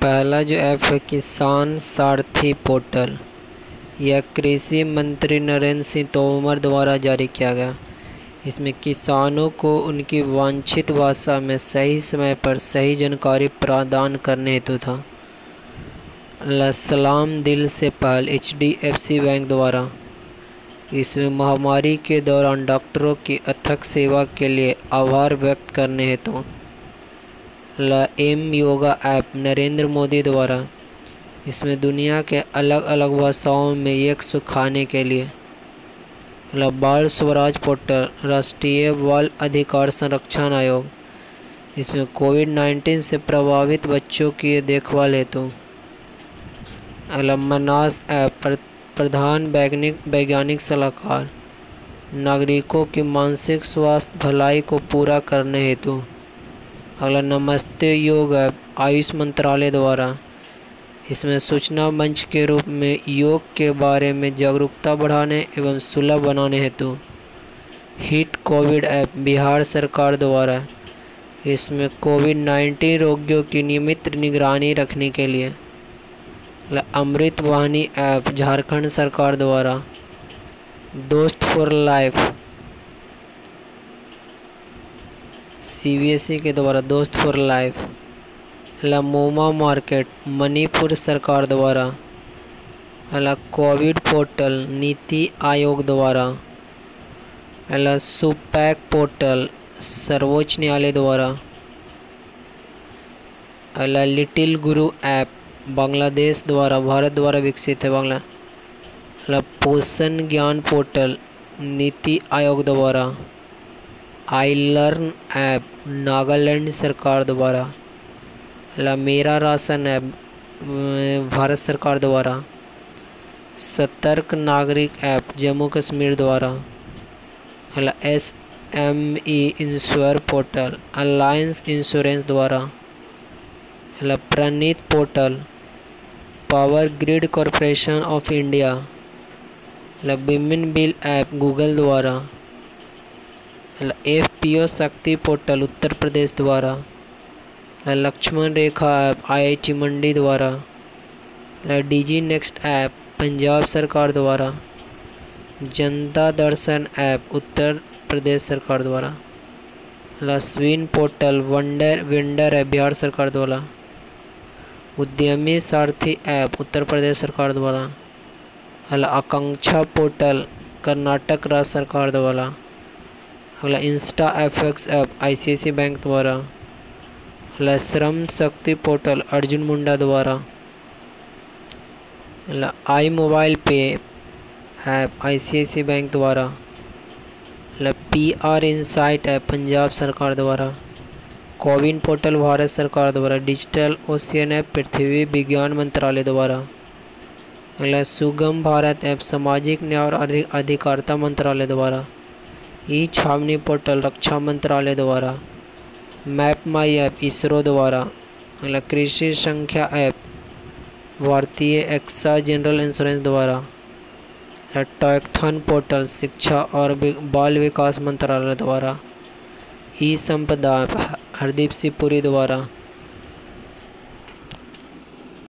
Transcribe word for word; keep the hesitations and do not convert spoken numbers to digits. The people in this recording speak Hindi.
पहला जो ऐप है किसान सारथी पोर्टल, यह कृषि मंत्री नरेंद्र सिंह तोमर द्वारा जारी किया गया। इसमें किसानों को उनकी वांछित भाषा में सही समय पर सही जानकारी प्रदान करने हेतु था। सलाम दिल से पहल H D F C bank द्वारा इसमें महामारी के दौरान डॉक्टरों की अथक सेवा के लिए आभार व्यक्त करने हेतु ला एम योगा ऐप नरेंद्र मोदी द्वारा इसमें दुनिया के अलग अलग भाषाओं में एक सुखाने के लिए ला बाल स्वराज पोर्टल राष्ट्रीय बाल अधिकार संरक्षण आयोग इसमें कोविड नाइन्टीन से प्रभावित बच्चों की देखभाल हेतु अला मनास ऐप प्रधान वैज्ञानिक वैज्ञानिक सलाहकार नागरिकों की मानसिक स्वास्थ्य भलाई को पूरा करने हेतु। अगला नमस्ते योग ऐप आयुष मंत्रालय द्वारा इसमें सूचना मंच के रूप में योग के बारे में जागरूकता बढ़ाने एवं सुलभ बनाने हेतु। हिट कोविड ऐप बिहार सरकार द्वारा इसमें कोविड नाइन्टीन रोगियों की नियमित निगरानी रखने के लिए। अमृत वाहिनी ऐप झारखंड सरकार द्वारा दोस्त for life C B S E के द्वारा दोस्त फॉर लाइफ। मोमा मार्केट मणिपुर सरकार द्वारा अला कोविड पोर्टल नीति आयोग द्वारा अला सुपैक पोर्टल सर्वोच्च न्यायालय द्वारा अला लिटिल गुरु ऐप बांग्लादेश द्वारा भारत द्वारा विकसित है। बांग्ला अला पोषण ज्ञान पोर्टल नीति आयोग द्वारा आई लर्न ऐप नागालैंड सरकार द्वारा अला मेरा राशन ऐप भारत सरकार द्वारा सतर्क नागरिक ऐप जम्मू कश्मीर द्वारा अला S M E insure portal alliance insurance द्वारा अला Praneet portal power grid corporation of India अला विमेन बिल ऐप गूगल द्वारा अला एफ पी ओ शक्ति पोर्टल उत्तर प्रदेश द्वारा अला Lakshman Rekha app I I T Mandi द्वारा अला डीजी नेक्स्ट ऐप पंजाब सरकार द्वारा जनता दर्शन ऐप उत्तर प्रदेश सरकार द्वारा अला स्विन portal wonder vendor app Bihar सरकार द्वारा उद्यमी सारथी ऐप उत्तर प्रदेश सरकार द्वारा अला आकांक्षा पोर्टल कर्नाटक राज्य सरकार द्वारा अगला insta FX app I C I C I bank द्वारा अला श्रम शक्ति पोर्टल अर्जुन मुंडा द्वारा अला I mobile pay app I C I C I bank द्वारा अला P R insight app Punjab सरकार द्वारा कोविन पोर्टल भारत सरकार द्वारा डिजिटल ओशियन ऐप पृथ्वी विज्ञान मंत्रालय द्वारा अगला सुगम भारत ऐप सामाजिक न्याय और अधिकारिता मंत्रालय द्वारा ई छावनी पोर्टल रक्षा मंत्रालय द्वारा मैप माई ऐप इसरो द्वारा अगला कृषि संख्या ऐप भारतीय एक्सा जनरल इंश्योरेंस द्वारा टॉयकथॉन पोर्टल शिक्षा और बाल विकास मंत्रालय द्वारा ई संपदा हरदीप सिंह पुरी द्वारा